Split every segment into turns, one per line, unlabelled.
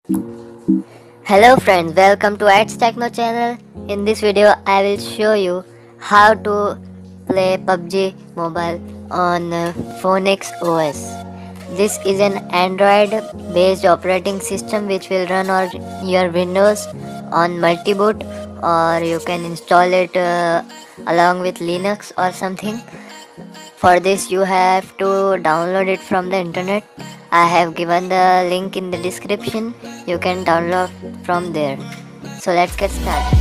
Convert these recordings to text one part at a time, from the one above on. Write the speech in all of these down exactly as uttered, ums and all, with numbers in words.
Hello friends, welcome to Techno channel. In this video I will show you how to play P U B G Mobile on uh, Phone X O S. This is an Android based operating system which will run on your Windows on multi-boot, or you can install it uh, along with Linux or something. For this you have to download it from the internet. I have given the link in the description. You can download from there. So let's get started.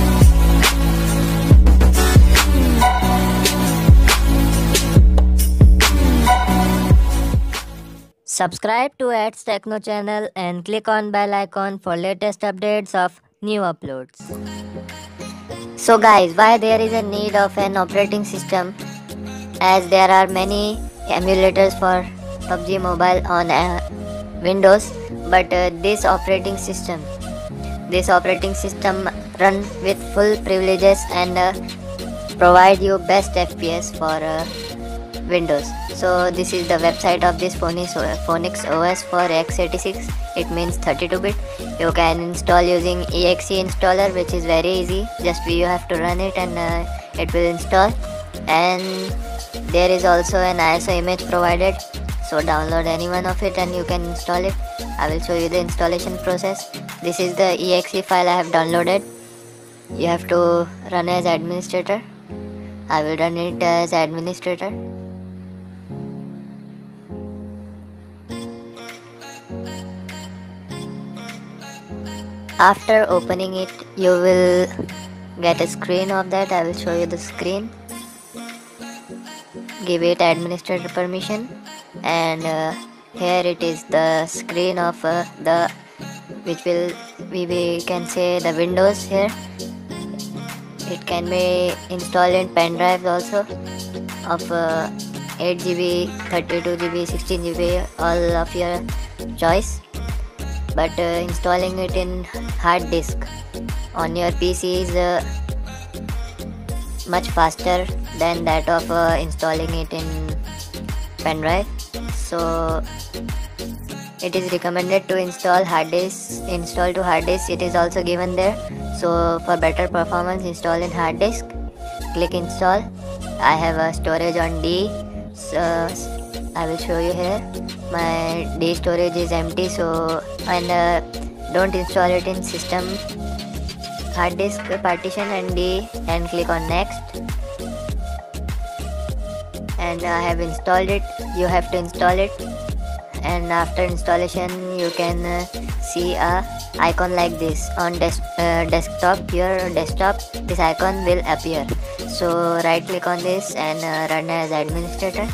Subscribe to Ads Techno channel and click on bell icon for latest updates of new uploads. So guys, why there is a need of an operating system, as there are many emulators for P U B G Mobile on uh, Windows, but uh, this operating system this operating system run with full privileges and uh, provide you best F P S for uh, Windows. So this is the website of this Phone X O S for x eighty-six. It means thirty-two bit. You can install using E X E installer, which is very easy. Just you have to run it and uh, it will install. And there is also an I S O image provided, so download any one of it and you can install it. I will show you the installation process. This is the E X E file I have downloaded. You have to run as administrator. I will run it as administrator. After opening it, you will get a screen of that. I will show you the screen. Give it administrator permission, and uh, here it is the screen of uh, the which will we, we can say the Windows here. It can be installed in pen drive also of uh, eight G B, thirty-two G B, sixteen G B, all of your choice. But uh, installing it in hard disk on your P C is uh, much faster than that of uh, installing it in pen drive. So it is recommended to install hard disk install to hard disk. It is also given there. So for better performance, install in hard disk. Click install. I have a storage on D, so I will show you here. My D storage is empty, so and uh, don't install it in system hard disk partition and D, and click on next. And I have installed it. You have to install it, and after installation you can uh, see a icon like this on des uh, desktop. Your desktop, this icon will appear. So right click on this and uh, run as administrator.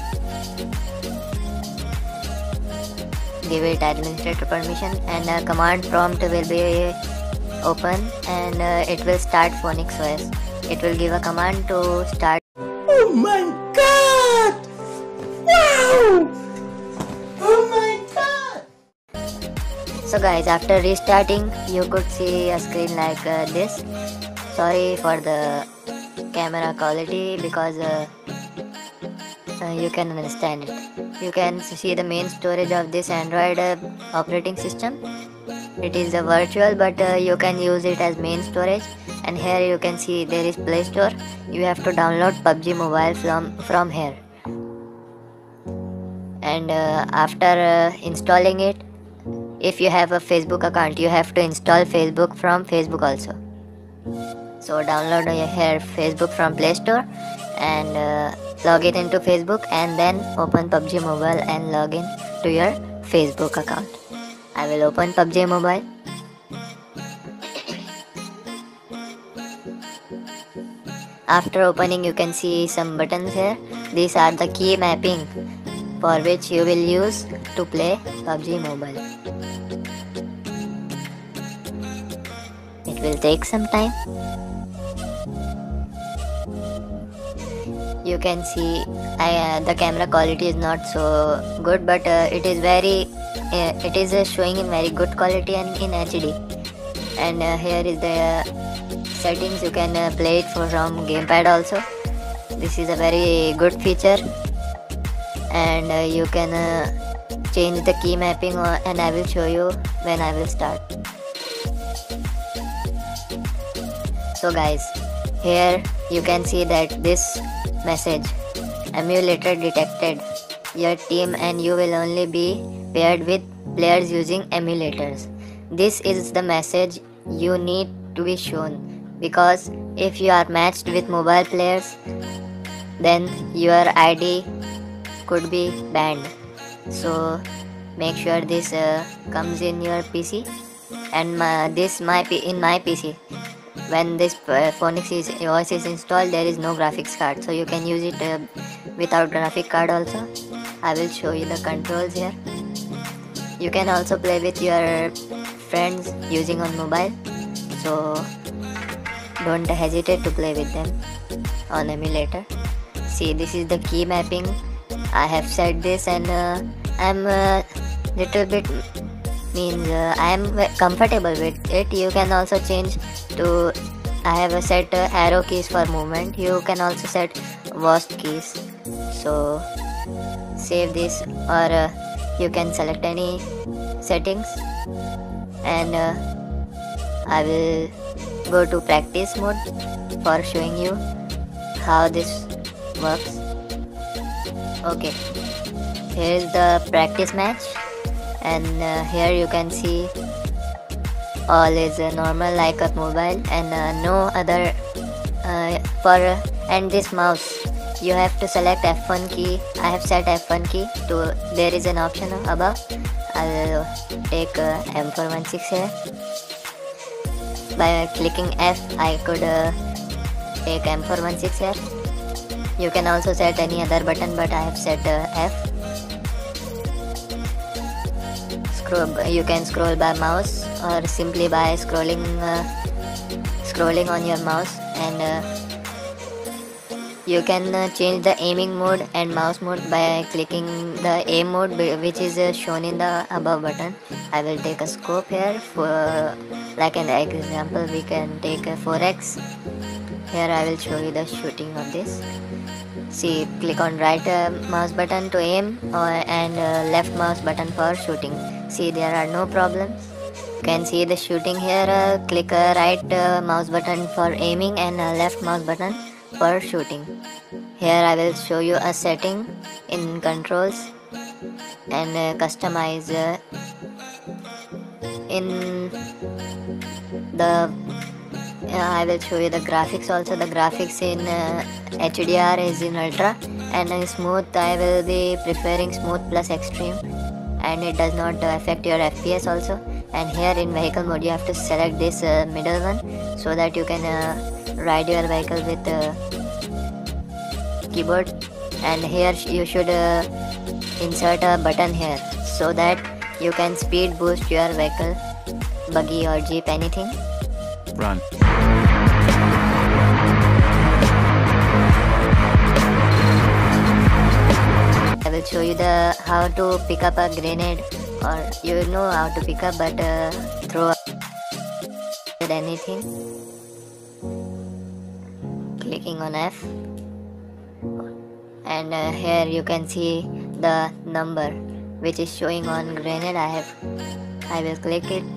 Give it administrator permission, and a command prompt will be open, and uh, it will start Phone X O S. It will give a command to start.
Oh my god! Wow! Oh my god!
So guys, after restarting, you could see a screen like uh, this. Sorry for the camera quality, because uh, uh, you can understand it. You can see the main storage of this Android uh, operating system. It is a virtual, but uh, you can use it as main storage. And here you can see there is Play Store. You have to download P U B G Mobile from from here. And uh, after uh, installing it, if you have a Facebook account, you have to install Facebook from Facebook also. So download uh, here Facebook from Play Store and uh, log it into Facebook, and then open P U B G Mobile and log in to your Facebook account. I will open P U B G Mobile. After opening, you can see some buttons here. These are the key mapping for which you will use to play P U B G Mobile. It will take some time. You can see I, uh, the camera quality is not so good, but uh, it is very uh, it is uh, showing in very good quality and in H D. And uh, here is the uh, settings. You can uh, play it from gamepad also. This is a very good feature, and uh, you can uh, change the key mapping, or, and I will show you when I will start. So guys, here you can see that this message, emulator detected, your team and you will only be paired with players using emulators. This is the message you need to be shown, because if you are matched with mobile players, then your I D could be banned. So make sure this uh, comes in your P C, and my, this my in my P C. When this uh, Phoenix is, O S is installed, there is no graphics card, so you can use it uh, without graphic card also. I will show you the controls here. You can also play with your friends using on mobile, so don't hesitate to play with them on emulator. See, this is the key mapping. I have set this, and uh, I'm a little bit means uh, I am comfortable with it. You can also change to, I have a set uh, arrow keys for movement. You can also set worst keys. So save this, or uh, you can select any settings, and uh, I will go to practice mode for showing you how this works. Okay, here is the practice match, and uh, here you can see all is uh, normal like a mobile, and uh, no other uh, for uh, and this mouse you have to select F one key. I have set F one key to, there is an option above. I will take uh, M four one six here. By clicking F I could uh, take M four one six here. You can also set any other button, but I have set uh, F. Scroll, you can scroll by mouse, or simply by scrolling uh, scrolling on your mouse, and uh, you can uh, change the aiming mode and mouse mode by clicking the aim mode, which is uh, shown in the above button. I will take a scope here for like an example. We can take a four X. Here I will show you the shooting of this. See, click on right uh, mouse button to aim, or and uh, left mouse button for shooting. See, there are no problems. You can see the shooting here. Uh, click uh, right uh, mouse button for aiming, and uh, left mouse button for shooting. Here I will show you a setting in controls, and uh, customize uh, in the uh, I will show you the graphics also. The graphics in uh, H D R is in ultra, and in smooth I will be preferring smooth plus extreme, and it does not uh, affect your F P S also. And here in vehicle mode you have to select this uh, middle one, so that you can uh, ride your vehicle with uh, keyboard. And here you should uh, insert a button here, so that you can speed boost your vehicle, buggy or jeep, anything.
Run.
I will show you the how to pick up a grenade, or you know how to pick up, but uh, throw anything. Clicking on F, and uh, here you can see the number which is showing on grenade. I have I will click it.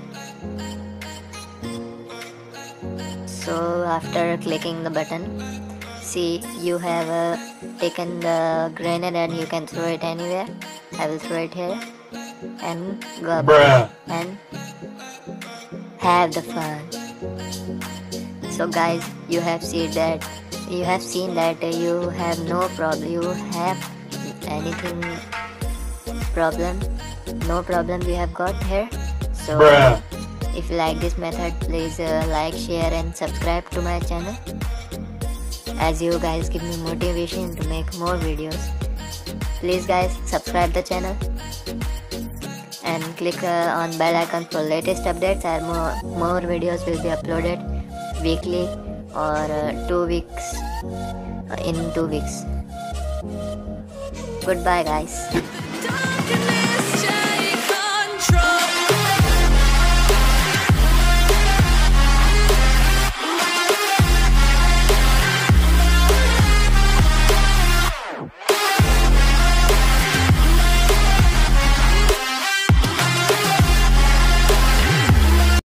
So after clicking the button, see, you have uh, taken the grenade, and you can throw it anywhere. I will throw it here and go up and have the fun. So guys, you have seen that you have seen that uh, you have no problem. You have anything problem? No problem you have got here. So
Bruh.
if you like this method, please uh, like, share and subscribe to my channel, as you guys give me motivation to make more videos. Please guys, subscribe the channel and click uh, on bell icon for latest updates, and more, more videos will be uploaded weekly, or uh, two weeks uh, in two weeks. Goodbye guys.